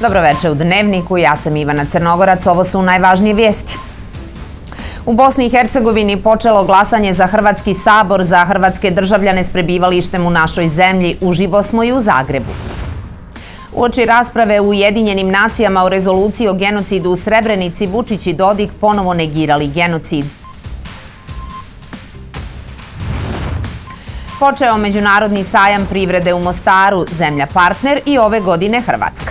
Dobroveče u Dnevniku, ja sam Ivana Crnogorac, ovo su najvažnije vijesti. U Bosni i Hercegovini počelo glasanje za Hrvatski sabor za hrvatske državljane s prebivalištem u našoj zemlji. Uživo smo i u Zagrebu. Uoči rasprave u Ujedinjenim nacijama o rezoluciji o genocidu u Srebrenici, Vučić i Dodik ponovo negirali genocid. Počeo Međunarodni sajam privrede u Mostaru, zemlja partner i ove godine Hrvatska.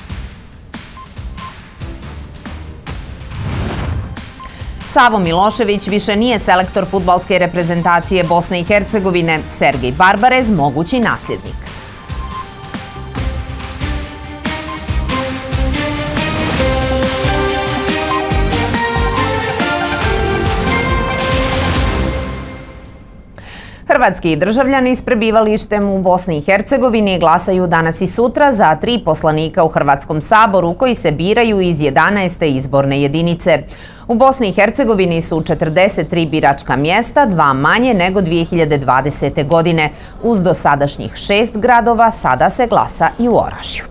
Savo Milošević više nije selektor fudbalske reprezentacije Bosne i Hercegovine, Sergej Barbarez mogući nasljednik. Hrvatski državljani s prebivalištem u Bosni i Hercegovini glasaju danas i sutra za 3 poslanika u Hrvatskom saboru koji se biraju iz 11. izborne jedinice. U Bosni i Hercegovini su 43 biračka mjesta, 2 manje nego 2020. godine. Uz dosadašnjih 6 gradova sada se glasa i u Orašju.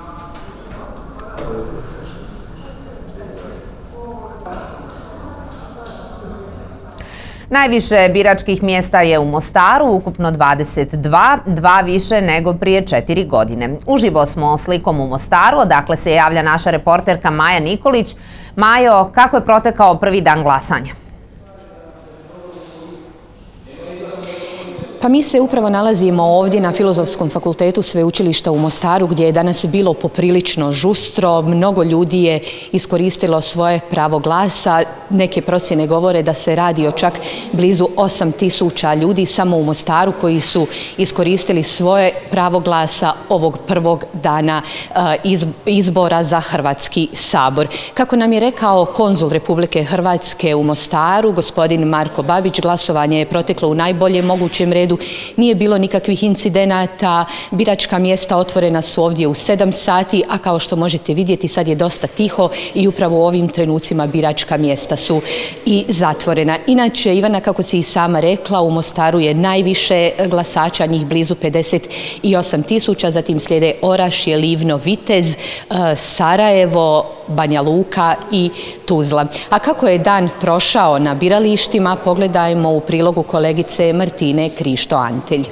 Najviše biračkih mjesta je u Mostaru, ukupno 22, 2 više nego prije 4 godine. Uživo smo slikom u Mostaru, odakle se javlja naša reporterka Maja Nikolić. Majo, kako je protekao prvi dan glasanja? Pa mi se upravo nalazimo ovdje na Filozofskom fakultetu Sveučilišta u Mostaru, gdje je danas bilo poprilično žustro. Mnogo ljudi je iskoristilo svoje pravo glasa. Neke procjene govore da se radi o čak blizu 8.000 ljudi samo u Mostaru koji su iskoristili svoje pravo glasa ovog prvog dana izbora za Hrvatski sabor. Kako nam je rekao konzul Republike Hrvatske u Mostaru, gospodin Marko Babić, glasovanje je proteklo u najboljem mogućem redu. Nije bilo nikakvih incidenata, biračka mjesta otvorena su ovdje u 7 sati, a kao što možete vidjeti sad je dosta tiho i upravo u ovim trenucima biračka mjesta su i zatvorena. Inače, Ivana, kako si i sama rekla, u Mostaru je najviše glasača, njih blizu 58.000, zatim slijede Orašje, Livno, Vitez, Sarajevo, Banja Luka i Tuzla. A kako je dan prošao na biralištima, pogledajmo u prilogu kolegice Martine Krišto-Antelj.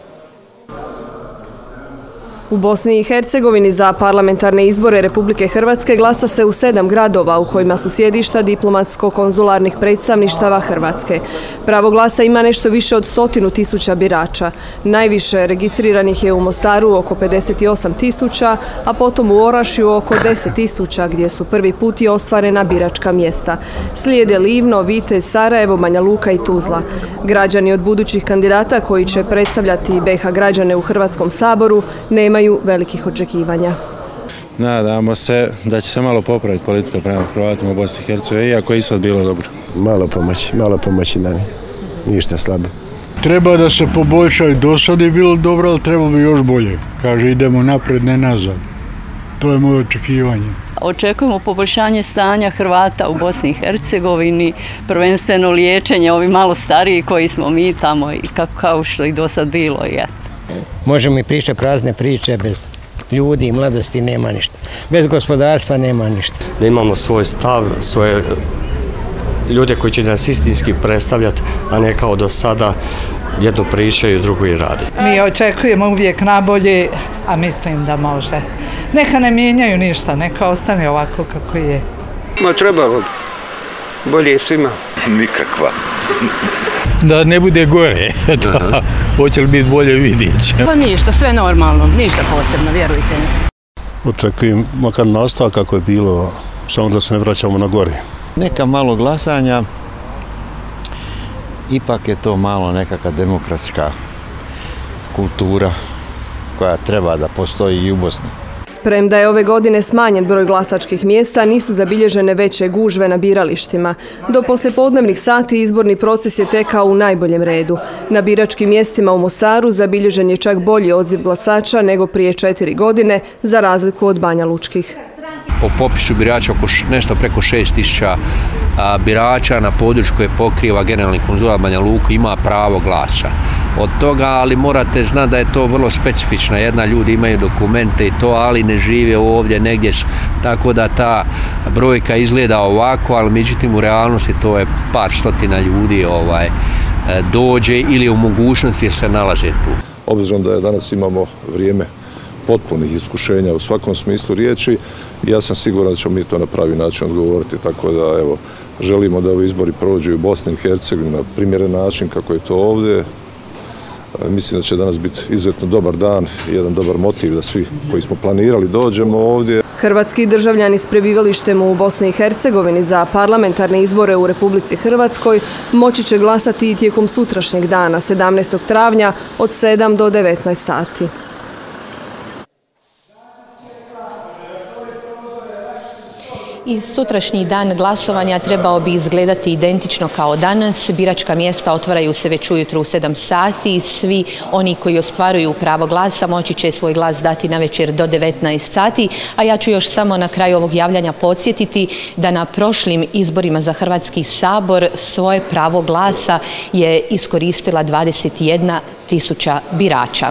U Bosni i Hercegovini za parlamentarne izbore Republike Hrvatske glasa se u 7 gradova u kojima su sjedišta diplomatsko-konzularnih predstavništava Hrvatske. Pravo glasa ima nešto više od 100.000 birača. Najviše registriranih je u Mostaru oko 58.000, a potom u Orašju oko 10.000 gdje su prvi put i ostvarena biračka mjesta. Slijede Livno, Vitez, Sarajevo, Banja Luka i Tuzla. Građani od budućih kandidata koji će predstavljati BiH građane u Hrvatskom saboru nemaju velikih očekivanja. Nadamo se da će se malo popraviti politika prema Hrvatima u Bosni i Hercegovini, iako je i sad bilo dobro. Malo pomoći nam, ništa slabo. Treba da se poboljšaju, do sad je bilo dobro, ali treba bi još bolje. Kaže, idemo napred, ne nazad. To je moje očekivanje. Očekujemo poboljšanje stanja Hrvata u Bosni i Hercegovini, prvenstveno liječenje ovi malo stariji koji smo mi tamo i kao što i do sad bilo je. Možemo i pričati prazne priče, bez ljudi i mladosti nema ništa. Bez gospodarstva nema ništa. Da imamo svoj stav, svoje ljude koji će nas istinski predstavljati, a ne kao do sada jedno pričaju, drugo i radi. Mi očekujemo uvijek nabolje, a mislim da može. Neka ne mijenjaju ništa, neka ostane ovako kako je. Trebalo bolje svima. Nikakva. Da ne bude gore, hoće li biti bolje, vidjet će. Pa ništa, sve normalno, ništa posebno, vjerujte mi. Očekujem makar nastavak kako je bilo, samo da se ne vraćamo na gore. Neka malo glasanja, ipak je to malo nekakva demokratska kultura koja treba da postoji i u Bosni. Premda je ove godine smanjen broj glasačkih mjesta, nisu zabilježene veće gužve na biralištima. Do poslijepodnevnih sati izborni proces je tekao u najboljem redu. Na biračkim mjestima u Mostaru zabilježen je čak bolji odziv glasača nego prije 4 godine, za razliku od Banja Lučkih. Po popisu birača nešto preko 6.000 birača na području koje pokriva generalni konzulat Banja Luku ima pravo glasa. od toga, ali morate znati da je to vrlo specifična jedna, ljudi imaju dokumente i to, ali ne žive ovdje, negdje su, tako da ta brojka izgleda ovako, ali međutim u realnosti to je par stotina ljudi dođe ili u mogućnosti jer se nalaze tu. Obzirom da je danas imamo vrijeme potpunih iskušenja u svakom smislu riječi, ja sam siguran da ćemo mi to na pravi način odgovoriti, tako da evo, želimo da ovi izbori prođu u Bosni i Hercegovini na primjeren način kako je to ovdje. Mislim da će danas biti izuzetno dobar dan i jedan dobar motiv da svi koji smo planirali dođemo ovdje. Hrvatski državljani s prebivalištem u Bosni i Hercegovini za parlamentarne izbore u Republici Hrvatskoj moći će glasati i tijekom sutrašnjeg dana, 17. travnja od 7 do 19 sati. I sutrašnji dan glasovanja trebao bi izgledati identično kao danas. Biračka mjesta otvaraju se već ujutro u 7 sati. Svi oni koji ostvaruju pravo glasa moći će svoj glas dati navečer do 19 sati. A ja ću još samo na kraju ovog javljanja podsjetiti da na prošlim izborima za Hrvatski sabor svoje pravo glasa je iskoristila 21.000 birača.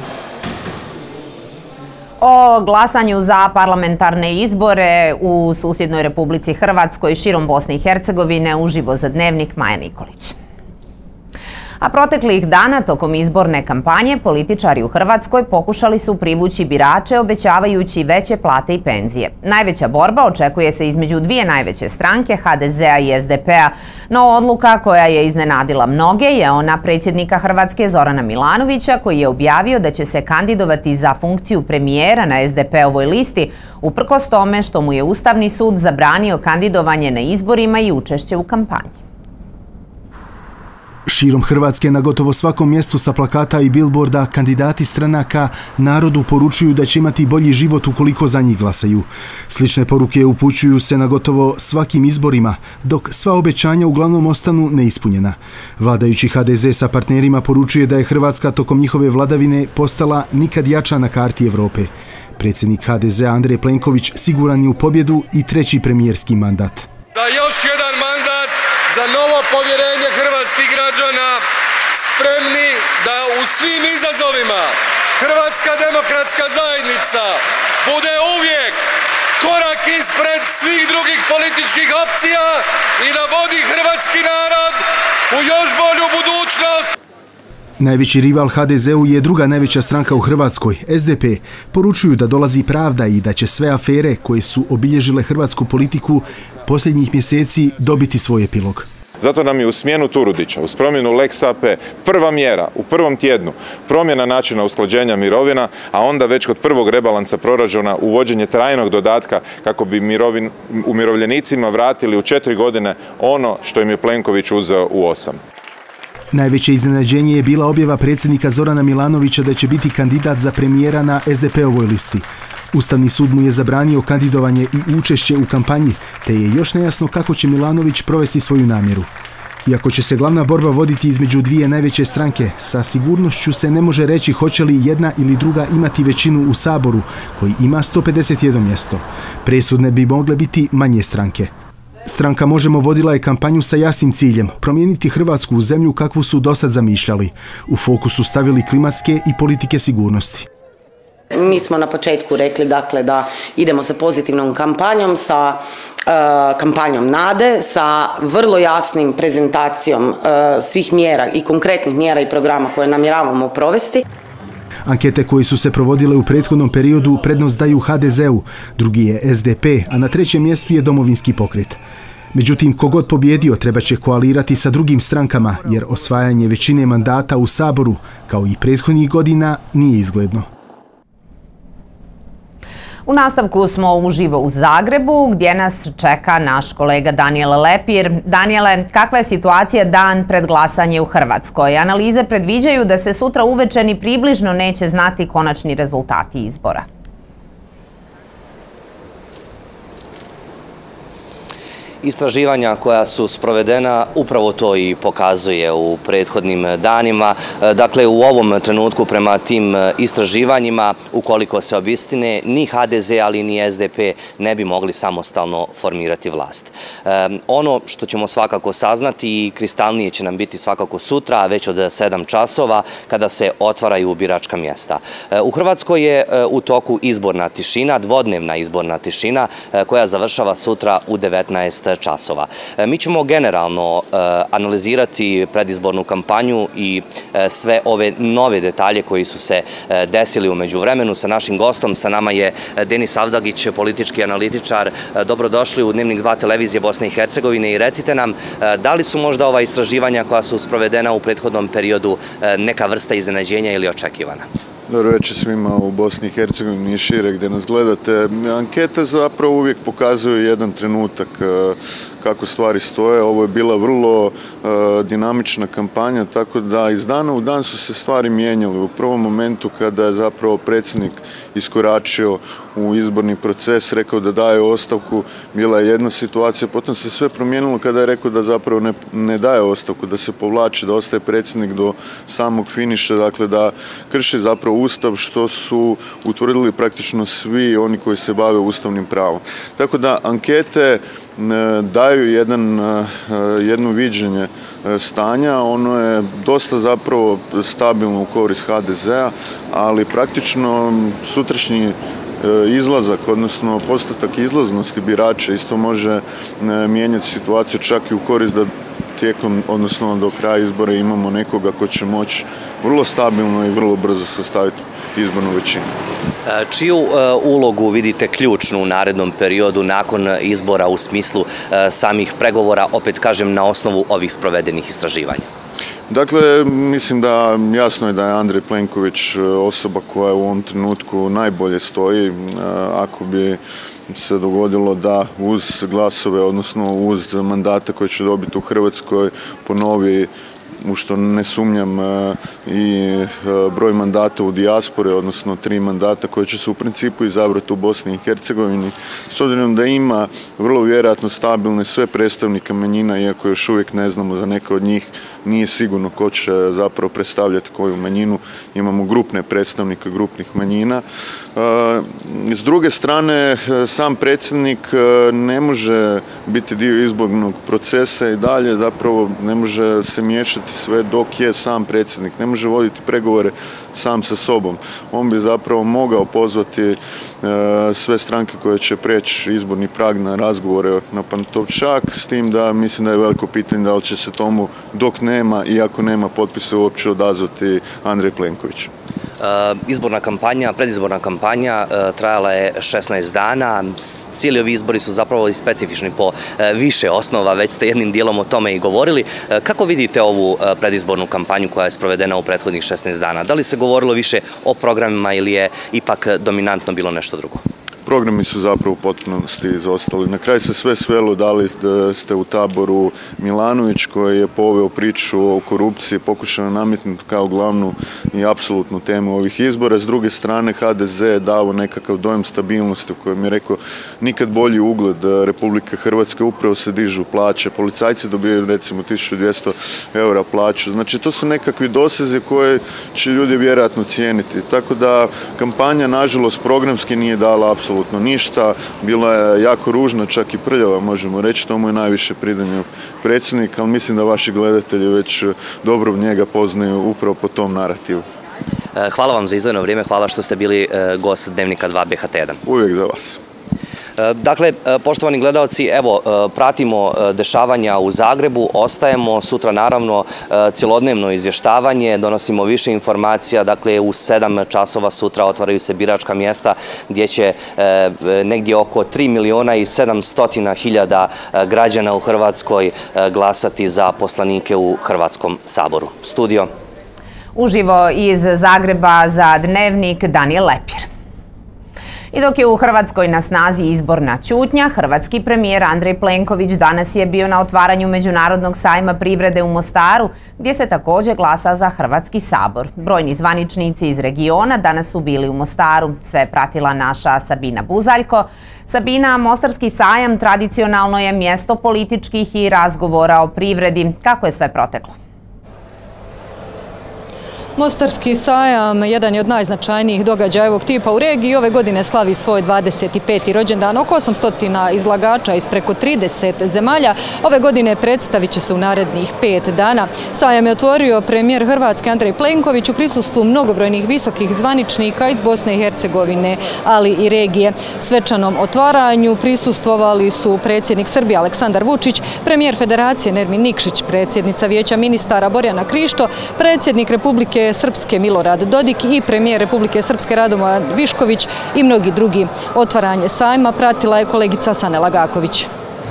O glasanju za parlamentarne izbore u susjednoj Republici Hrvatskoj širom Bosne i Hercegovine uživo za Dnevnik Maja Nikolić. A proteklih dana tokom izborne kampanje političari u Hrvatskoj pokušali su privući birače obećavajući veće plate i penzije. Najveća borba očekuje se između dvije najveće stranke, HDZ-a i SDP-a, no odluka koja je iznenadila mnoge je ona predsjednika Hrvatske Zorana Milanovića koji je objavio da će se kandidovati za funkciju premijera na SDP-ovoj listi uprkos tome što mu je Ustavni sud zabranio kandidovanje na izborima i učešće u kampanji. Širom Hrvatske na gotovo svakom mjestu sa plakata i bilborda kandidati stranaka narodu poručuju da će imati bolji život ukoliko za njih glasaju. Slične poruke upućuju se na gotovo svakim izborima, dok sva obećanja uglavnom ostanu neispunjena. Vladajući HDZ sa partnerima poručuje da je Hrvatska tokom njihove vladavine postala nikad jača na karti Evrope. Predsjednik HDZ-a Andrej Plenković siguran je u pobjedu i treći premijerski mandat. Da još jedan mandat za novo povjerenje hrvatskih građana, spremni da u svim izazovima Hrvatska demokratska zajednica bude uvijek korak ispred svih drugih političkih opcija i da vodi hrvatski narod u još bolju budućnost. Najveći rival HDZ-u je druga najveća stranka u Hrvatskoj, SDP. Poručuju da dolazi pravda i da će sve afere koje su obilježile hrvatsku politiku posljednjih mjeseci dobiti svoj epilog. Zato nam je u smjenu Turudića, uz promjenu Lex AP, prva mjera u prvom tjednu promjena načina usklađenja mirovina, a onda već kod prvog rebalansa proračuna uvođenje trajnog dodatka kako bi umirovljenicima vratili u 4 godine ono što im je Plenković uzeo u 8. Najveće iznenađenje je bila objava predsjednika Zorana Milanovića da će biti kandidat za premijera na SDP-ovoj listi. Ustavni sud mu je zabranio kandidovanje i učešće u kampanji, te je još nejasno kako će Milanović provesti svoju namjeru. Iako će se glavna borba voditi između dvije najveće stranke, sa sigurnošću se ne može reći hoće li jedna ili druga imati većinu u Saboru, koji ima 151 mjesto. Presudne bi mogle biti manje stranke. Stranka Možemo vodila je kampanju sa jasnim ciljem promijeniti Hrvatsku u zemlju kakvu su dosad zamišljali. U fokusu stavili klimatske i politike sigurnosti. Mi smo na početku rekli dakle da idemo sa pozitivnom kampanjom, sa kampanjom nade, sa vrlo jasnim prezentacijom svih mjera i konkretnih mjera i programa koje namjeravamo provesti. Ankete koje su se provodile u prethodnom periodu prednost daju HDZ-u, drugi je SDP, a na trećem mjestu je Domovinski pokret. Međutim, kogod pobjedio treba će koalirati sa drugim strankama, jer osvajanje većine mandata u Saboru, kao i prethodnih godina, nije izgledno. U nastavku smo uživo u Zagrebu, gdje nas čeka naš kolega Danijel Lepir. Danijele, kakva je situacija dan pred glasanje u Hrvatskoj? Analize predviđaju da se sutra uveče ni približno neće znati konačni rezultati izbora. Istraživanja koja su sprovedena upravo to i pokazuje u prethodnim danima. Dakle, u ovom trenutku prema tim istraživanjima, ukoliko se obistine, ni HDZ, ali ni SDP ne bi mogli samostalno formirati vlast. Ono što ćemo svakako saznati i kristalnije će nam biti svakako sutra, a već od 7 časova kada se otvaraju biračka mjesta. U Hrvatskoj je u toku izborna tišina, dvodnevna izborna tišina koja završava sutra u 19 časova. Mi ćemo generalno analizirati predizbornu kampanju i sve ove nove detalje koji su se desili u međuvremenu sa našim gostom. Sa nama je Denis Avdagić, politički analitičar. Dobrodošli u Dnevnik 2 televizije Bosne i Hercegovine i recite nam da li su možda ova istraživanja koja su sprovedena u prethodnom periodu neka vrsta iznenađenja ili očekivana? Dobro večer svima u Bosni i Hercegovini i šire gdje nas gledate. Ankete zapravo uvijek pokazuju jedan trenutak kako stvari stoje. Ovo je bila vrlo dinamična kampanja, tako da iz dana u dan su se stvari mijenjale. U prvom momentu kada je zapravo predsjednik iskoračio u izborni proces, rekao da daje ostavku, bila je jedna situacija, potom se sve promijenilo kada je rekao da zapravo ne daje ostavku, da se povlači, da ostaje predsjednik do samog finiša, dakle da krši zapravo Ustav, što su utvrdili praktično svi oni koji se bave ustavnim pravom. Tako da ankete daju jedno viđenje stanja, ono je dosta zapravo stabilno u korist HDZ-a, ali praktično sutrašnji izlazak, odnosno postotak izlaznosti birača isto može mijenjati situaciju čak i u korist da tijekom, odnosno do kraja izbora imamo nekoga ko će moći vrlo stabilno i vrlo brzo sastaviti izbornu većinu. Čiju ulogu vidite ključnu u narednom periodu nakon izbora u smislu samih pregovora, opet kažem, na osnovu ovih sprovedenih istraživanja? Dakle, mislim da jasno je da je Andrej Plenković osoba koja u ovom trenutku najbolje stoji. Ako bi se dogodilo da uz glasove, odnosno uz mandate koje će dobiti u Hrvatskoj, ponovi, u što ne sumnjam, i broj mandata u dijaspori, odnosno 3 mandata koje će se u principu izabrati u Bosni i Hercegovini, s obzirom da ima vrlo vjerojatno stabilne sve predstavnike manjina, iako još uvijek ne znamo za neke od njih, nije sigurno ko će zapravo predstavljati koju manjinu. Imamo grupne predstavnike grupnih manjina. S druge strane, sam predsjednik ne može biti dio izbornog procesa i dalje zapravo ne može se miješati sve dok je sam predsjednik. Ne može voditi pregovore sam sa sobom. On bi zapravo mogao pozvati sve stranke koje će preći izborni prag na razgovore na Pantovčak, s tim da mislim da je veliko pitanje da li će se tomu dok nema, iako nema potpisa, uopće odazvati Andrej Plenković. Izborna kampanja, predizborna kampanja trajala je 16 dana. Cijeli ovi izbori su zapravo i specifični po više osnova, već ste jednim dijelom o tome i govorili. Kako vidite ovu predizbornu kampanju koja je sprovedena u prethodnih 16 dana? Da li se govorilo više o programima ili je ipak dominantno bilo nešto drugo? Programi su zapravo u potpunosti izostali. Na kraju se sve svelo da li ste u taboru Milanović koji je poveo priču o korupciji, pokušano nametnuti kao glavnu i apsolutnu temu ovih izbora. S druge strane, HDZ je dao nekakav dojam stabilnosti u kojem je rekao nikad bolji ugled Republike Hrvatske, upravo se dižu plaće. Policajci dobijaju recimo 1200 eura plaću. Znači to su nekakvi dosezi koje će ljudi vjerojatno cijeniti. Tako da kampanja, nažalost, programski nije dala apsolutno ništa, bila je jako ružna, čak i prljava, možemo reći, to mu je najviše pridonio predsjednik, ali mislim da vaši gledatelji već dobro njega poznaju upravo po tom narativu. Hvala vam za izdvojeno vrijeme, hvala što ste bili gost Dnevnika 2 BHT1. Uvijek za vas. Dakle, poštovani gledalci, evo, pratimo dešavanja u Zagrebu, ostajemo sutra naravno cjelodnevno izvještavanje, donosimo više informacija, dakle u 7 časova sutra otvaraju se biračka mjesta gdje će negdje oko 3.700.000 građana u Hrvatskoj glasati za poslanike u Hrvatskom saboru. Studio. Uživo iz Zagreba za Dnevnik Danijel Lepir. I dok je u Hrvatskoj na snazi izborna ćutnja, hrvatski premijer Andrej Plenković danas je bio na otvaranju Međunarodnog sajma privrede u Mostaru, gdje se također glasa za Hrvatski sabor. Brojni zvaničnici iz regiona danas su bili u Mostaru. Sve je pratila naša Sabina Buzaljko. Sabina, Mostarski sajam tradicionalno je mjesto političkih i razgovora o privredi. Kako je sve proteklo? Mostarski sajam jedan je od najznačajnijih događaja ovog tipa u regiji. Ove godine slavi svoj 25. rođendan. Oko 800 izlagača iz preko 30 zemalja. Ove godine predstavit će se u narednih 5 dana. Sajam je otvorio premijer Hrvatske Andrej Plenković u prisustvu mnogobrojnih visokih zvaničnika iz Bosne i Hercegovine, ali i regije. Svečanom otvaranju prisustvovali su predsjednik Srbije Aleksandar Vučić, premijer Federacije Nermin Nikšić, predsjednica Vijeća ministara Borjana Krišto, predsjednik Republike Srpske Milorad Dodik i premijer Republike Srpske Radovan Višković i mnogi drugi. Otvaranje sajma pratila je kolegica Sanela Gaković.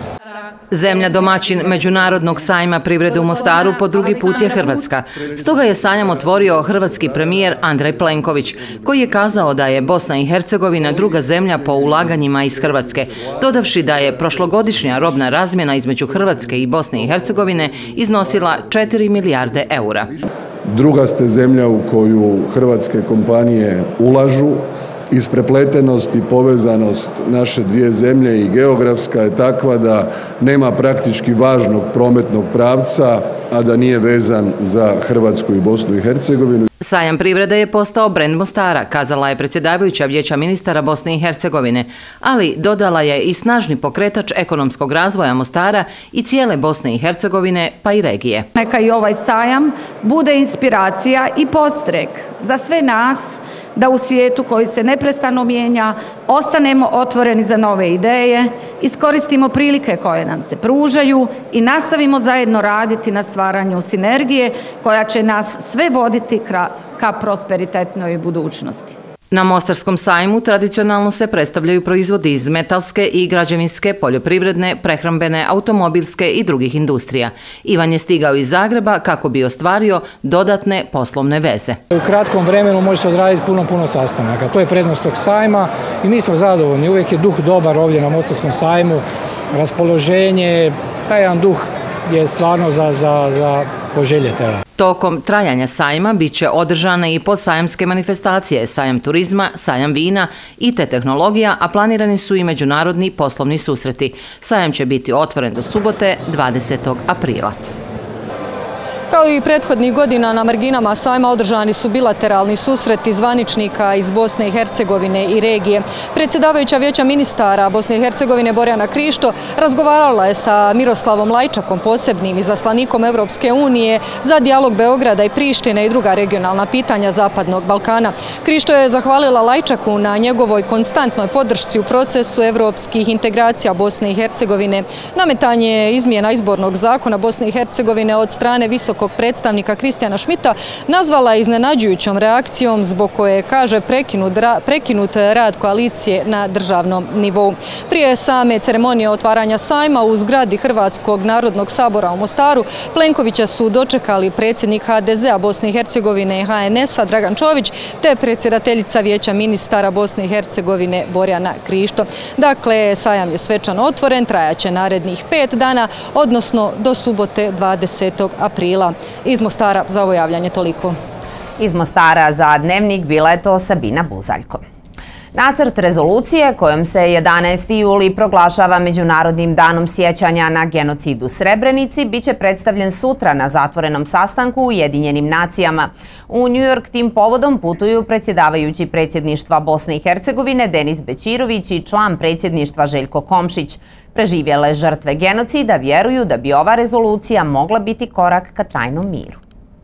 Zemlja domaćin Međunarodnog sajma privrede u Mostaru po drugi put je Hrvatska. Stoga je sajam otvorio hrvatski premijer Andrej Plenković, koji je kazao da je Bosna i Hercegovina druga zemlja po ulaganjima iz Hrvatske, dodavši da je prošlogodišnja robna razmjena između Hrvatske i Bosne i Hercegovine iznosila 4 milijarde eura. Druga ste zemlja u koju hrvatske kompanije ulažu. Isprepletenost i povezanost naše dvije zemlje i geografska je takva da nema praktički važnog prometnog pravca, a da nije vezan za Hrvatsku i Bosnu i Hercegovinu. Sajam privrede je postao brend Mostara, kazala je predsjedavajuća Vijeća ministara Bosne i Hercegovine, ali dodala je i snažni pokretač ekonomskog razvoja Mostara i cijele Bosne i Hercegovine, pa i regije. Neka i ovaj sajam bude inspiracija i podstrek za sve nas da u svijetu koji se neprestano mijenja ostanemo otvoreni za nove ideje, iskoristimo prilike koje nam se pružaju i nastavimo zajedno raditi na stvaranju sinergije koja će nas sve voditi ka prosperitetnoj budućnosti. Na Mostarskom sajmu tradicionalno se predstavljaju proizvodi iz metalske i građevinske, poljoprivredne, prehrambene, automobilske i drugih industrija. Ivan je stigao iz Zagreba kako bi ostvario dodatne poslovne veze. U kratkom vremenu može se odraditi puno sastanaka. To je prednost tog sajma i mi smo zadovoljni. Uvijek je duh dobar ovdje na Mostarskom sajmu, raspoloženje, taj jedan duh je stvarno za poželjeti. Tokom trajanja sajma bit će održane i podsajamske manifestacije, sajam turizma, sajam vina, IT tehnologija, a planirani su i međunarodni poslovni susreti. Sajam će biti otvoren do subote 20. aprila. Kao i prethodnih godina na marginama sajma održani su bilateralni susreti zvaničnika iz Bosne i Hercegovine i regije. Predsjedavajuća Vijeća ministara Bosne i Hercegovine Borjana Krišto razgovarala je sa Miroslavom Lajčakom, posebnim izaslanikom Evropske unije za dijalog Beograda i Prištine i druga regionalna pitanja Zapadnog Balkana. Krišto je zahvalila Lajčaku na njegovoj konstantnoj podršci u procesu evropskih integracija Bosne i Hercegovine. Nametanje izmjena izbornog zakona Bosne i Hercegovine od strane visokog predstavnika Kristijana Šmita nazvala je iznenađujućom reakcijom zbog koje, kaže, prekinut rad koalicije na državnom nivou. Prije same ceremonije otvaranja sajma u zgradi Hrvatskog narodnog sabora u Mostaru, Plenkovića su dočekali predsjednik HDZ-a Bosne i Hercegovine i HNS-a Dragan Čović te predsjedateljica Vijeća ministara Bosne i Hercegovine Borjana Krišto. Dakle, sajam je svečano otvoren, trajaće narednih 5 dana, odnosno do subote 20. aprila. Iz Mostara za ovo javljanje toliko. Iz Mostara za Dnevnik bila je to Sabina Buzaljko. Nacrt rezolucije kojom se 11. juli proglašava Međunarodnim danom sjećanja na genocid u Srebrenici biće predstavljen sutra na zatvorenom sastanku u Ujedinjenim nacijama. U New York tim povodom putuju predsjedavajući predsjedništva Bosne i Hercegovine Denis Bećirović i član predsjedništva Željko Komšić. Preživjele žrtve genocida vjeruju da bi ova rezolucija mogla biti korak ka trajnom miru.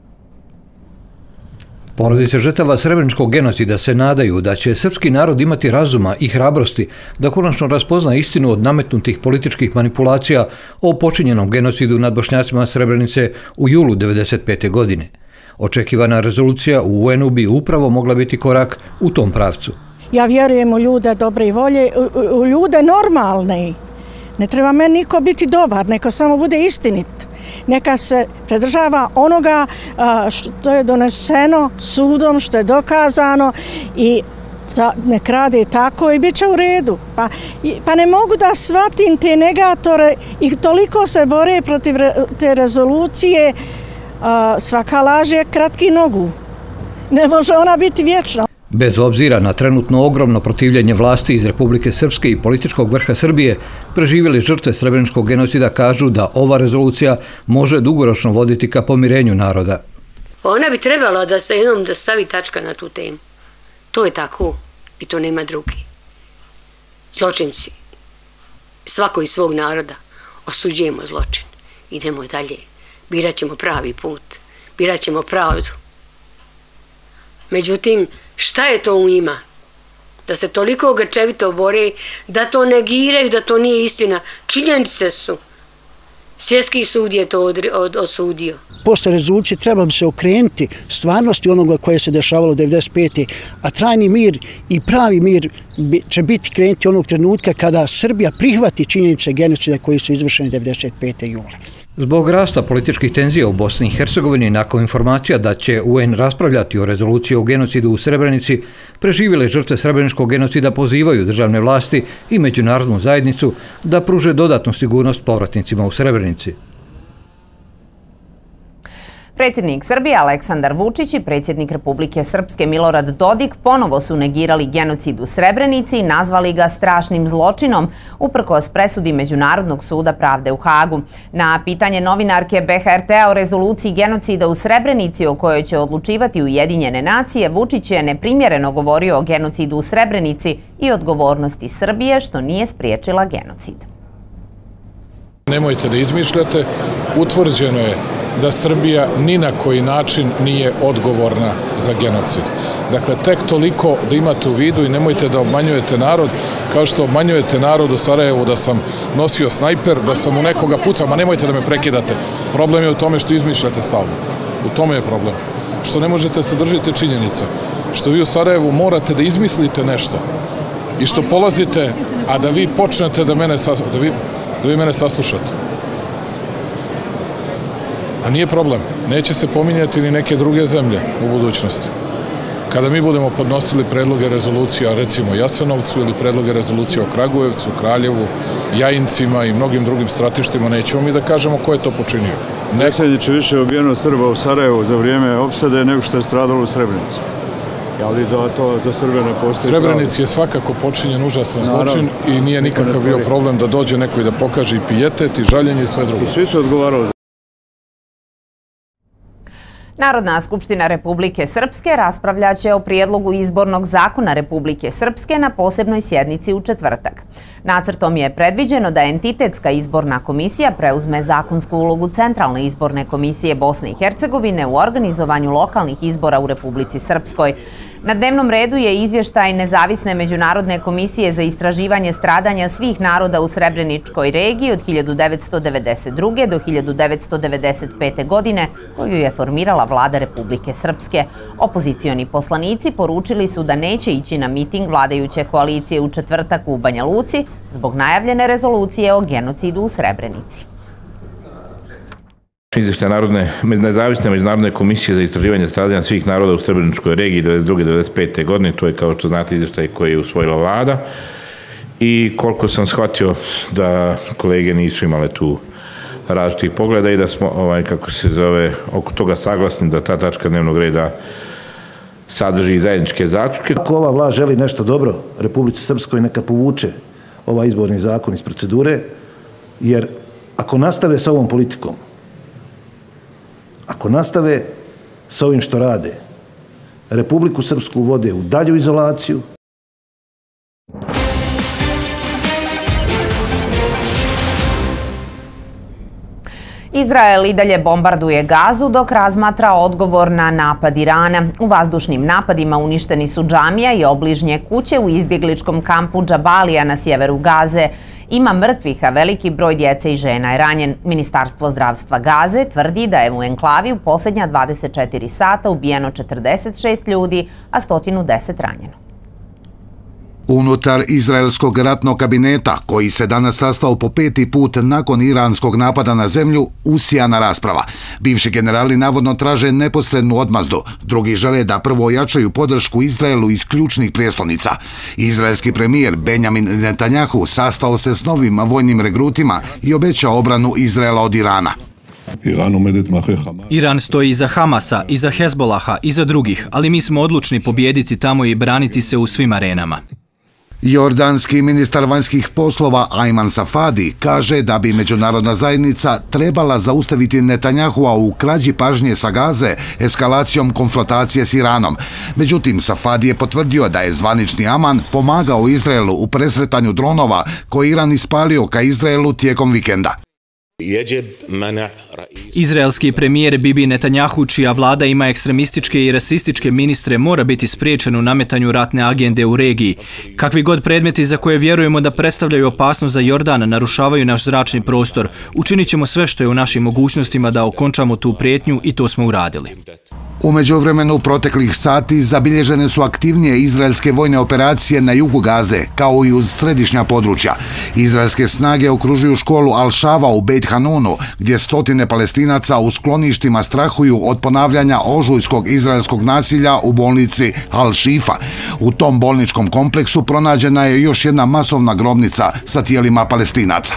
Porodice žrtava srebreničkog genocida se nadaju da će srpski narod imati razuma i hrabrosti da konačno raspozna istinu od nametnutih političkih manipulacija o počinjenom genocidu nad Bošnjacima Srebrenice u julu 1995. godine. Očekivana rezolucija u UN-u bi upravo mogla biti korak u tom pravcu. Ja vjerujem u ljude dobre volje, u ljude normalne. Ne treba meni niko biti dobar, neka samo bude istinit. Neka se pridržava onoga što je doneseno sudom, što je dokazano i nek rade tako i bit će u redu. Pa ne mogu da shvatim te negatore i toliko se bore protiv te rezolucije. Svaka laž je kratki nogu. Ne može ona biti vječna. Bez obzira na trenutno ogromno protivljenje vlasti iz Republike Srpske i političkog vrha Srbije, preživjeli žrtve srebreničkog genocida kažu da ova rezolucija može dugoročno voditi ka pomirenju naroda. Ona bi trebala da se jednom da stavi tačka na tu temu. To je tako i to nema drugi. Zločinci, svako iz svog naroda, osuđujemo zločin. Idemo dalje, birat ćemo pravi put, birat ćemo pravdu. Međutim, šta je to u njima? Da se toliko grčevito bore, da to negiraju, da to nije istina. Činjenice su. Svjetski sud je to osudio. Posle rezolucije trebalo bi se okrenuti stvarnosti onoga koje se dešavalo 1995. A trajni mir i pravi mir će biti krenuti onog trenutka kada Srbija prihvati činjenice genocida koji su izvršeni 1995. jula. Zbog rasta političkih tenzija u Bosni i Hercegovini, nakon informacija da će UN raspravljati o rezoluciji o genocidu u Srebrenici, preživjele žrtve srebreničkog genocida pozivaju državne vlasti i međunarodnu zajednicu da pruže dodatnu sigurnost povratnicima u Srebrenici. Predsjednik Srbije Aleksandar Vučić i predsjednik Republike Srpske Milorad Dodik ponovo su negirali genocid u Srebrenici i nazvali ga strašnim zločinom, uprkos presudi Međunarodnog suda pravde u Hagu. Na pitanje novinarke BHRT-a o rezoluciji genocida u Srebrenici o kojoj će odlučivati Ujedinjene nacije, Vučić je neprimjereno govorio o genocidu u Srebrenici i odgovornosti Srbije što nije spriječila genocid. Nemojte da izmišljate, utvrđeno je da Srbija ni na koji način nije odgovorna za genocid. Dakle, tek toliko da imate u vidu i nemojte da obmanjujete narod, kao što obmanjujete narod u Sarajevu da sam nosio snajper, da sam u nekoga pucao, ma nemojte da me prekidate. Problem je u tome što izmišljate stalno. U tome je problem. Što ne možete se držati činjenica. Što vi u Sarajevu morate da izmislite nešto. I što polazite, a da vi počnete da vi mene saslušate. A nije problem. Neće se pominjati ni neke druge zemlje u budućnosti. Kada mi budemo podnosili predloge rezolucija, recimo Jasenovcu, ili predloge rezolucija o Kragujevcu, Kraljevu, Jajincima i mnogim drugim stratištima, nećemo mi da kažemo ko je to počinio. Nesljedeće više je ubijeno Srba u Sarajevu za vrijeme opsade nego što je stradalo u Srebrenici. Ali za Srbe ne postoji pravda. Srebrenici je svakako počinjen užasan zločin i nije nikakav bio problem da dođe neko i da pokaže i pijetet i žaljenje i sve drugo. I svi su odgovarali. Narodna skupština Republike Srpske raspravljaće o prijedlogu izbornog zakona Republike Srpske na posebnoj sjednici u četvrtak. Nacrtom je predviđeno da entitetska izborna komisija preuzme zakonsku ulogu Centralne izborne komisije Bosne i Hercegovine u organizovanju lokalnih izbora u Republici Srpskoj. Na dnevnom redu je izvještaj Nezavisne međunarodne komisije za istraživanje stradanja svih naroda u Srebreničkoj regiji od 1992. do 1995. godine, koju je formirala vlada Republike Srpske. Opozicioni poslanici poručili su da neće ići na miting vladajuće koalicije u četvrtak u Banja Luci zbog najavljene rezolucije o genocidu u Srebrenici. Izvještaj Nezavisne međunarodne komisije za istraživanje stradanja svih naroda u Srebreničkoj regiji 1992-1995. godine, to je, kao što znate, izvještaj koji je usvojila vlada, i koliko sam shvatio da kolege nisu imale tu različitih pogleda i da smo, kako se zove, oko toga saglasni da ta tačka dnevnog reda sadrži zajedničke zaključke. Ako ova vlast želi nešto dobro Republici Srpskoj, neka povuče ovaj izborni zakon iz procedure, jer ako nastave sa ovom politikom, ako nastave sa ovim što rade, Republiku Srpsku vode u dalju izolaciju. Izrael i dalje bombarduje Gazu dok razmatra odgovor na napad Irana. U vazdušnim napadima uništeni su džamija i obližnje kuće u izbjegličkom kampu Džabalija na sjeveru Gaze. Ima mrtvih, a veliki broj djece i žena je ranjen. Ministarstvo zdravstva Gaze tvrdi da je u enklavi u posljednja 24 sata ubijeno 46 ljudi, a 110 ranjeno. Unutar izraelskog ratnog kabineta, koji se danas sastao po 5. put nakon iranskog napada na zemlju, usijana rasprava. Bivši generali navodno traže neposrednu odmazdu, drugi žele da prvo ojačaju podršku Izraelu iz ključnih prijestolnica. Izraelski premijer Benjamin Netanjahu sastao se s novim vojnim regrutima i obećao obranu Izraela od Irana. Iran stoji iza Hamasa, iza Hezbolaha, iza drugih, ali mi smo odlučni pobijediti tamo i braniti se u svim arenama. Jordanski ministar vanjskih poslova Ayman Safadi kaže da bi međunarodna zajednica trebala zaustaviti Netanjahua u krađi pažnje sa Gaze eskalacijom konfrontacije s Iranom. Međutim, Safadi je potvrdio da je zvanični Aman pomagao Izraelu u presretanju dronova koje Iran ispalio ka Izraelu tijekom vikenda. Izraelski premijer Bibi Netanjahu, čija vlada ima ekstremističke i rasističke ministre, mora biti spriječen u nametanju ratne agende u regiji. Kakvi god predmeti za koje vjerujemo da predstavljaju opasnost za Jordan narušavaju naš zračni prostor, učinit ćemo sve što je u našim mogućnostima da okončamo tu prijetnju i to smo uradili. U međuvremenu proteklih sati zabilježene su aktivnije izraelske vojne operacije na jugu Gaze, kao i uz središnja područja. Izraelske snage okružuju školu Al-Shava u Beit Hanunu, gdje stotine Palestinaca u skloništima strahuju od ponavljanja ožujskog izraelskog nasilja u bolnici Al-Shifa. U tom bolničkom kompleksu pronađena je još jedna masovna grobnica sa tijelima Palestinaca.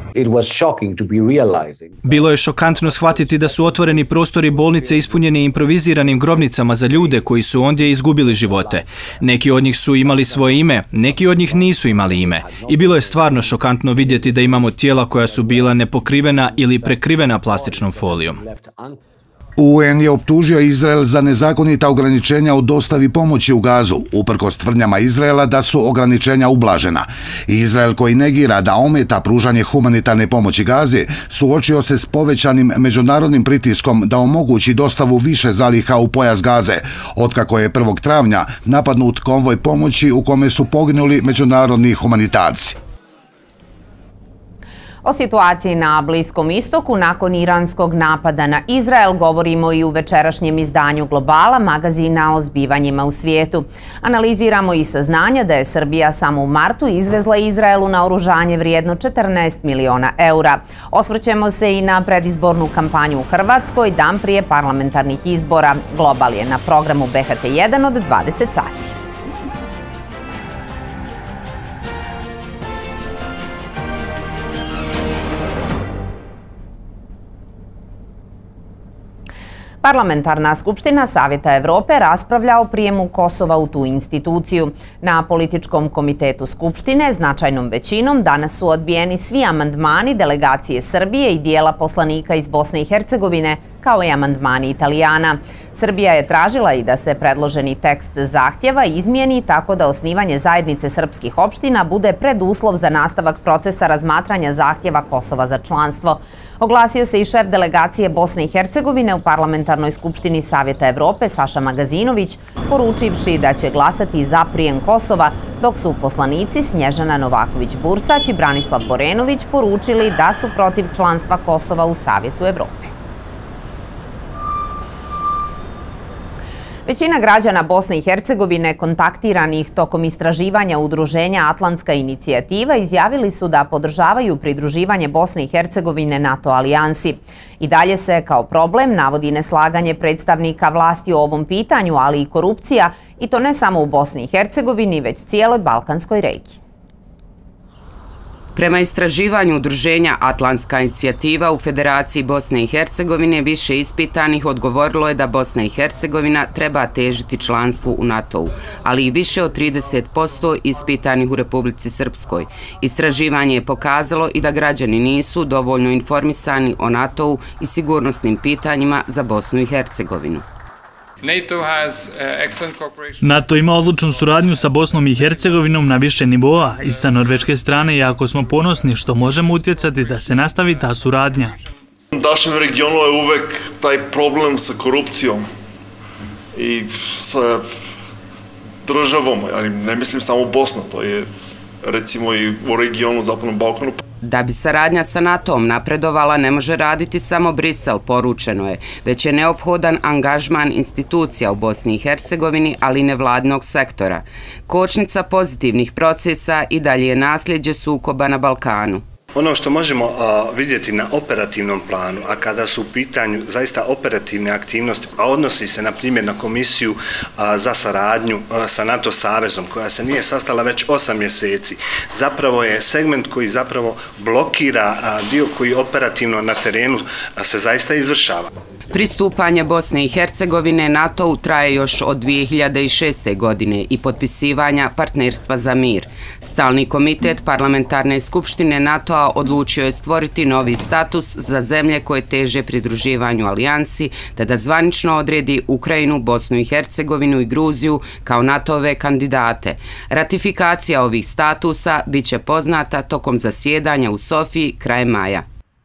Bilo je šokantno shvatiti da su otvoreni prostori bolnice ispunjeni improviziranim grobnicama za ljude koji su ondje izgubili živote. Neki od njih su imali svoje ime, neki od njih nisu imali ime. I bilo je stvarno šokantno vidjeti da imamo tijela koja su bila nepokrivena ili prekrivena plastičnom folijom. UN je optužio Izrael za nezakonita ograničenja u dostavi pomoći u Gazu, uprkos tvrdnjama Izraela da su ograničenja ublažena. Izrael, koji negira da ometa pružanje humanitarne pomoći Gazi, suočio se s povećanim međunarodnim pritiskom da omogući dostavu više zaliha u pojas Gaze, otkako je 1. travnja napadnut konvoj pomoći u kome su poginuli međunarodni humanitarci. O situaciji na Bliskom istoku nakon iranskog napada na Izrael govorimo i u večerašnjem izdanju Globala, magazina o zbivanjima u svijetu. Analiziramo i saznanja da je Srbija samo u martu izvezla Izraelu naoružanje vrijedno 14 miliona eura. Osvrćemo se i na predizbornu kampanju u Hrvatskoj dan prije parlamentarnih izbora. Global je na programu BHT1 od 20 sati. Parlamentarna skupština Savjeta Evrope raspravlja o prijemu Kosova u tu instituciju. Na političkom komitetu skupštine značajnom većinom danas su odbijeni svi amandmani delegacije Srbije i dijela poslanika iz Bosne i Hercegovine, kao i amandmani Italijana. Srbija je tražila i da se predloženi tekst zahtjeva izmijeni tako da osnivanje zajednice srpskih opština bude preduslov za nastavak procesa razmatranja zahtjeva Kosova za članstvo. Oglasio se i šef delegacije Bosne i Hercegovine u Parlamentarnoj skupštini Savjeta Evrope Saša Magazinović, poručivši da će glasati za prijem Kosova, dok su poslanici Snježana Novaković-Bursać i Branislav Borenović poručili da su protiv članstva Kosova u Savjetu Evrope. Većina građana Bosne i Hercegovine kontaktiranih tokom istraživanja udruženja Atlantska inicijativa izjavili su da podržavaju pridruživanje Bosne i Hercegovine NATO alijansi. I dalje se kao problem navodi neslaganje predstavnika vlasti o ovom pitanju, ali i korupcija, i to ne samo u Bosni i Hercegovini, već cijeloj balkanskoj regiji. Prema istraživanju udruženja Atlantska inicijativa u Federaciji Bosne i Hercegovine, više ispitanih odgovorilo je da Bosna i Hercegovina treba težiti članstvu u NATO-u, ali i više od 30% ispitanih u Republici Srpskoj. Istraživanje je pokazalo i da građani nisu dovoljno informisani o NATO-u i sigurnosnim pitanjima za Bosnu i Hercegovinu. NATO ima odlučnu suradnju sa Bosnom i Hercegovinom na više nivoa i sa norveške strane jako smo ponosni što možemo utjecati da se nastavi ta suradnja. U našem regionu je uvek taj problem sa korupcijom i sa državom, ali ne mislim samo Bosna, to je recimo i u regionu Zapadnom Balkanu. Da bi saradnja sa NATO-om napredovala, ne može raditi samo Brisel, poručeno je, već je neophodan angažman institucija u Bosni i Hercegovini, ali i nevladnog sektora. Kočnica pozitivnih procesa i dalje je nasljeđe sukoba na Balkanu. Ono što možemo vidjeti na operativnom planu, a kada su u pitanju zaista operativne aktivnosti, a odnosi se na primjer na komisiju za saradnju sa NATO savezom, koja se nije sastala već 8 mjeseci, zapravo je segment koji zapravo blokira dio koji operativno na terenu se zaista izvršava. Pristupanje Bosne i Hercegovine NATO-u traje još od 2006. godine i potpisivanja partnerstva za mir. Stalni komitet parlamentarne skupštine NATO-a odlučio je stvoriti novi status za zemlje koje teže pridruživanju alijansi, te da zvanično odredi Ukrajinu, Bosnu i Hercegovinu i Gruziju kao NATO-ove kandidate. Ratifikacija ovih statusa bit će poznata tokom zasjedanja u Sofiji krajem maja.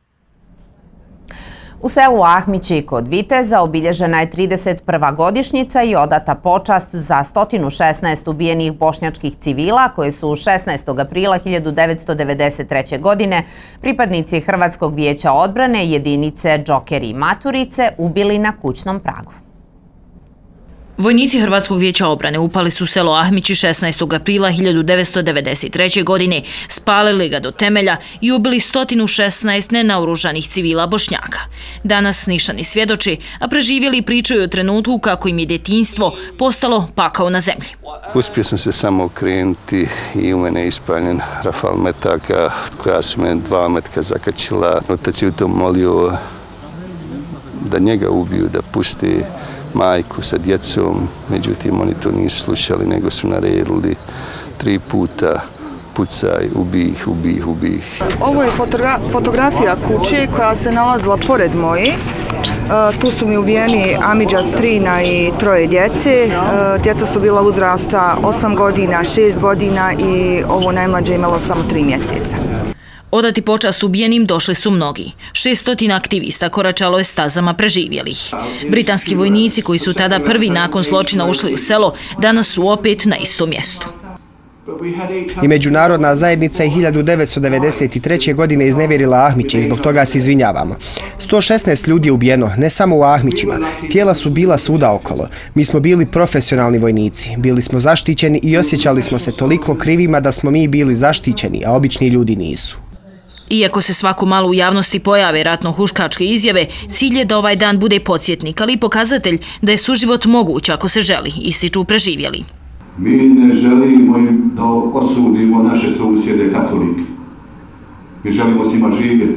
U selu Ahmići kod Viteza obilježena je 31. godišnjica i odata počast za 116 ubijenih bošnjačkih civila koje su 16. aprila 1993. godine pripadnici Hrvatskog vijeća odbrane jedinice Džokeri i Maturice ubili na kućnom pragu. Vojnici Hrvatskog vijeća obrane upali su selo Ahmići 16. aprila 1993. godine, spalili ga do temelja i ubili 116 nenaoružanih civila Bošnjaka. Danas nišani svjedoči, a preživjeli pričaju o trenutku kako im je djetinjstvo postalo pakao na zemlji. Uspio sam se samo okrenuti i u mene je ispaljen rafal metaka, koja su me 2 metka zakačila. Otac je u tom molio da njega ubiju, da pusti majku sa djecom, međutim oni to nisu slušali, nego su naredili 3 puta pucaj, ubih, ubih, ubih. Ovo je fotografija kuće koja se nalazila pored moje. Tu su mi ubijeni amidža strina i 3 djece. Djeca su bila uzrasta 8 godina, 6 godina i ovo najmlađe imalo samo 3 mjeseca. Odati počast ubijenim došli su mnogi. 600 aktivista koračalo je stazama preživjelih. Britanski vojnici koji su tada prvi nakon zločina ušli u selo, danas su opet na istom mjestu. I međunarodna zajednica je 1993. godine iznevjerila Ahmiće i zbog toga se izvinjavamo. 116 ljudi je ubijeno, ne samo u Ahmićima. Tijela su bila svuda okolo. Mi smo bili profesionalni vojnici. Bili smo zaštićeni i osjećali smo se toliko krivima da smo mi bili zaštićeni, a obični ljudi nisu. Iako se svaku malo u javnosti pojave ratno-huškačke izjave, cilj je da ovaj dan bude podsjetnik, ali i pokazatelj da je suživot moguć ako se želi, ističu preživjeli. Mi ne želimo im da osudimo naše susjede katolike. Mi želimo s njima živjeti.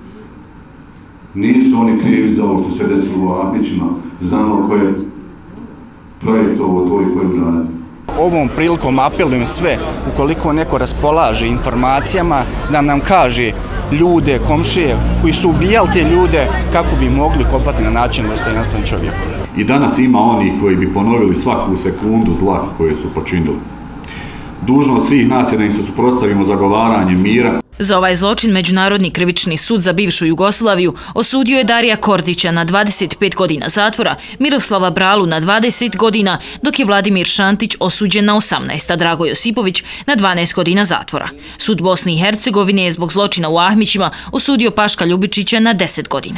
Nisu oni krivi za ovo što se desilo u Ahmićima. Znamo ko je projektovo to i ko je uradio. Ovom prilikom apelujem sve, ukoliko neko raspolaže informacijama, da nam kaže ljude, komšije koji su ubijali te ljude kako bi mogli kopati na način dostojanstven čovjeku. I danas ima oni koji bi ponovili svaku sekundu zla koje su počinili. Dužnost svih nas je da im se suprotstavimo zagovaranjem mira. Za ovaj zločin Međunarodni krivični sud za bivšu Jugoslaviju osudio je Darija Kordića na 25 godina zatvora, Miroslava Bralu na 20 godina, dok je Vladimir Šantić osuđen na 18, a Drago Josipović na 12 godina zatvora. Sud Bosne i Hercegovine je zbog zločina u Ahmićima osudio Paška Ljubičića na 10 godina.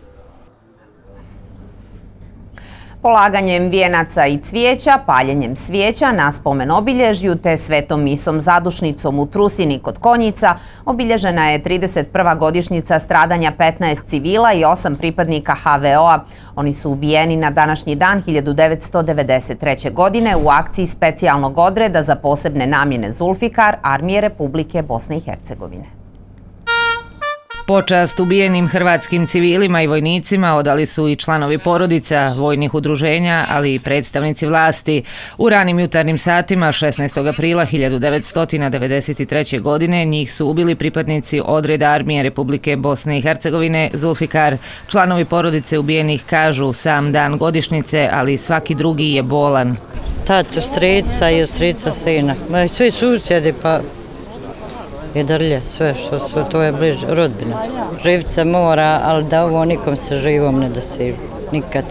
Polaganjem vijenaca i cvijeća, paljenjem svijeća na spomen obilježju te svetom misom zadušnicom u Trusini kod Konjica obilježena je 31. godišnjica stradanja 15 civila i 8 pripadnika HVO-a. Oni su ubijeni na današnji dan 1993. godine u akciji specijalnog odreda za posebne namjene Zulfikar Armije Republike Bosne i Hercegovine. Počast ubijenim hrvatskim civilima i vojnicima odali su i članovi porodica, vojnih udruženja, ali i predstavnici vlasti. U ranim jutarnjim satima 16. aprila 1993. godine njih su ubili pripadnici odreda Armije Republike Bosne i Hercegovine Zulfikar. Članovi porodice ubijenih kažu sam dan godišnjice, ali svaki drugi je bolan. Tato strica i strica sina. Svi susjedi pa... i drlje, sve što su, to je bliže rodbina. Živce mora, ali da ovo nikom se živom ne dosižu. Nikad.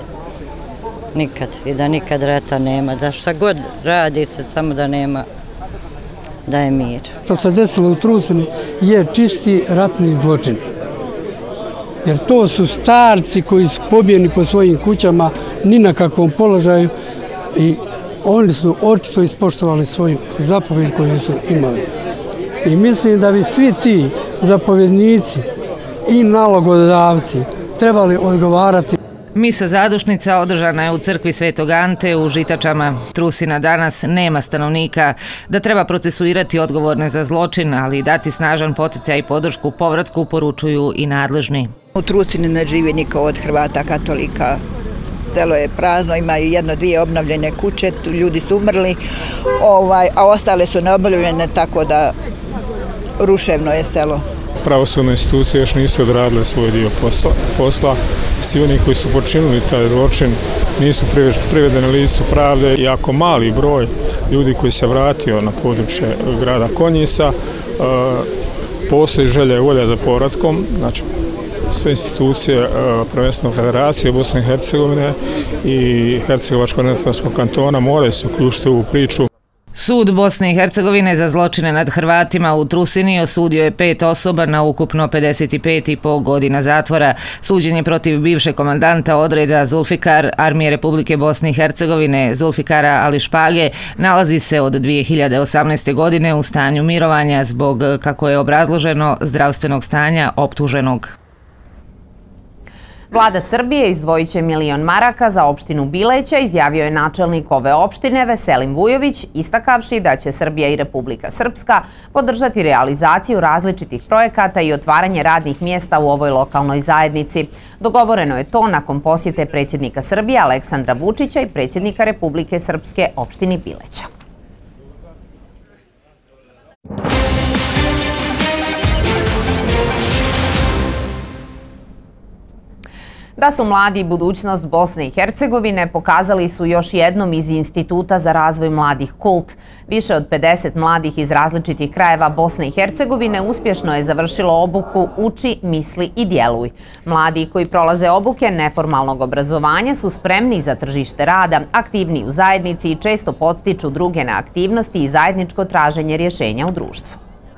Nikad. I da nikad rata nema. Da šta god radi se, samo da nema da je mir. Što se desilo u Trusini je čisti ratni zločin. Jer to su starci koji su pobijeni po svojim kućama, ni na kakvom položaju i oni su očito ispoštovali svoju zapovjed koju su imali. I mislim da bi svi ti zapovjednici i nalogodavci trebali odgovarati. Misa zadušnica održana je u crkvi Svetog Ante u Žitačama. Trusina danas nema stanovnika, da treba procesuirati odgovorne za zločin, ali i dati snažan poticaj i podršku povratku, poručuju i nadležni. U Trusini ne živi niko od Hrvata katolika. Selo je prazno, imaju jedno, dvije obnovljene kuće, ljudi su umrli, a ostale su neobnovljene, tako da ruševno je selo. Pravosudne institucije još nisu odradile svoj dio posla. Svi oni koji su počinili taj zločin nisu privedeni licu pravde. Jako mali broj ljudi koji se vratio na područje grada Konjisa, postoji želja i volja za povratkom. Znači, sve institucije, prvenstveno Federacije Bosne i Hercegovine i Hercegovačko-neretvanskog kantona moraju se uključiti u ovu priču. Sud Bosne i Hercegovine za zločine nad Hrvatima u Trusini osudio je 5 osoba na ukupno 55,5 godina zatvora. Suđenje protiv bivšeg komandanta odreda Zulfikar Armije Republike Bosne i Hercegovine Zulfikara Ali Špage nalazi se od 2018. godine u stanju mirovanja zbog, kako je obrazloženo, zdravstvenog stanja optuženog. Vlada Srbije izdvojit će 1 milion maraka za opštinu Bileća, izjavio je načelnik ove opštine Veselin Vujović, istakavši da će Srbija i Republika Srpska podržati realizaciju različitih projekata i otvaranje radnih mjesta u ovoj lokalnoj zajednici. Dogovoreno je to nakon posjete predsjednika Srbije Aleksandra Vučića i predsjednika Republike Srpske opštini Bileća. Da su mladi budućnost Bosne i Hercegovine pokazali su još jednom iz Instituta za razvoj mladih Kult. Više od 50 mladih iz različitih krajeva Bosne i Hercegovine uspješno je završilo obuku Uči, misli i djeluj. Mladi koji prolaze obuke neformalnog obrazovanja su spremni za tržište rada, aktivni u zajednici i često podstiču druge na aktivnosti i zajedničko traženje rješenja u društvu.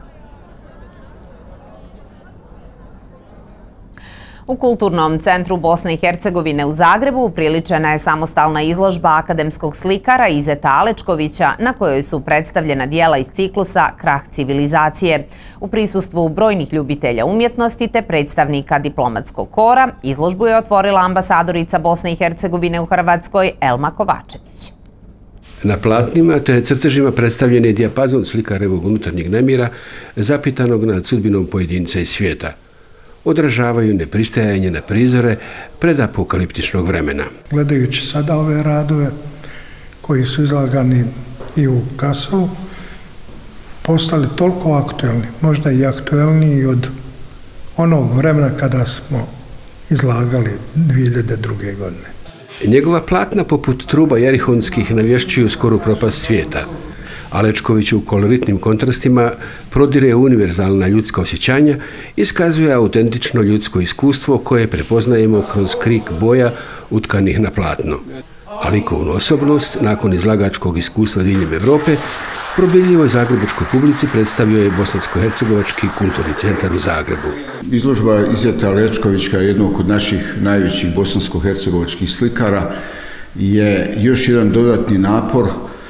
U Kulturnom centru Bosne i Hercegovine u Zagrebu upriličena je samostalna izložba akademskog slikara Izeta Alečkovića na kojoj su predstavljena dijela iz ciklusa Krah civilizacije. U prisustvu brojnih ljubitelja umjetnosti te predstavnika diplomatskog kora izložbu je otvorila ambasadorica Bosne i Hercegovine u Hrvatskoj Elma Kovačević. Na platnima te crtežima predstavljen je dijapazon slikarevog unutarnjeg nemira zapitanog nad sudbinom pojedinca iz svijeta. Odražavaju nepristajanje na prizore predapokaliptičnog vremena. Gledajući sada ove radove koji su izlagani i u Kasselu, postali toliko aktuelni, možda i aktuelniji od onog vremena kada smo izlagali 2002. godine. Njegova platna poput truba jerihonskih navješćuju skoru propast svijeta. Alečković u koloritnim kontrastima prodire univerzalna ljudska osjećanja, iskazuje autentično ljudsko iskustvo koje prepoznajemo kroz krik boja utkanih na platno. A likovnu osobnost, nakon izlagačkog iskustva diljem Evrope, probiljivoj zagrebačkoj publici predstavio je Bosansko-hercegovački kulturni centar u Zagrebu. Izložba Izeta Alečkovića, jednog od naših najvećih bosansko-hercegovačkih slikara, je još jedan dodatni napor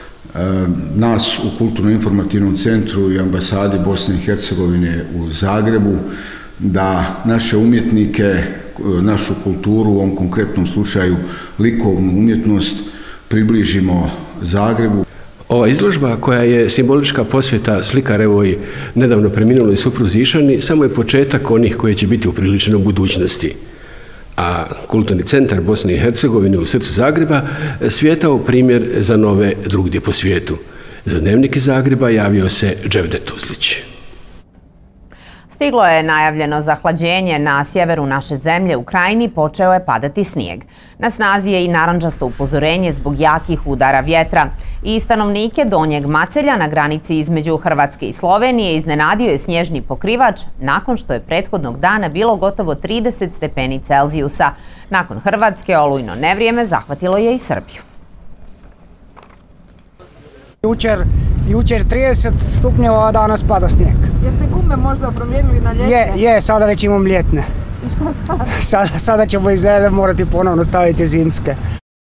nas u Kulturno-informativnom centru i ambasadi Bosne i Hercegovine u Zagrebu, da naše umjetnike, našu kulturu, u ovom konkretnom slučaju likovnu umjetnost, približimo Zagrebu. Ova izložba, koja je simbolička posvjeta slikarevoj nedavno preminuloj supruzi Išani, samo je početak onih koji će biti upriličeni u budućnosti. A Kulturni centar Bosne i Hercegovine u srcu Zagreba svijetao primjer za nove drugdje po svijetu. Za Dnevnik iz Zagreba javio se Dževdet Tuzlić. Stiglo je najavljeno zahlađenje na sjeveru naše zemlje, u Krajini počeo je padati snijeg. Na snazi je i narandžasto upozorenje zbog jakih udara vjetra. I stanovnike Donjeg Macelja na granici između Hrvatske i Slovenije iznenadio je snježni pokrivač nakon što je prethodnog dana bilo gotovo 30 stepeni Celzijusa. Nakon Hrvatske olujno nevrijeme zahvatilo je i Srbiju. Jučer Jučer 30 stupnjeva, a danas pada snijeg. Jeste gume možda promijenili na ljetne? Je, sada već imam ljetne. I što sada? Sada ćemo izgleda morati ponovno staviti zimske.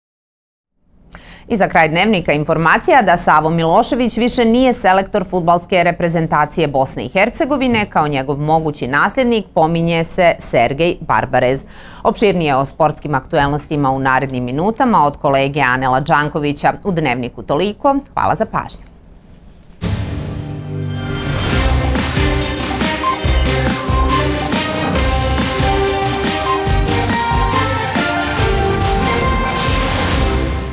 I za kraj dnevnika informacija da Savo Milošević više nije selektor fudbalske reprezentacije Bosne i Hercegovine. Kao njegov mogući nasljednik pominje se Sergej Barbarez. Opširnije o sportskim aktuelnostima u narednim minutama od kolege Anela Đankovića. U dnevniku toliko. Hvala za pažnju.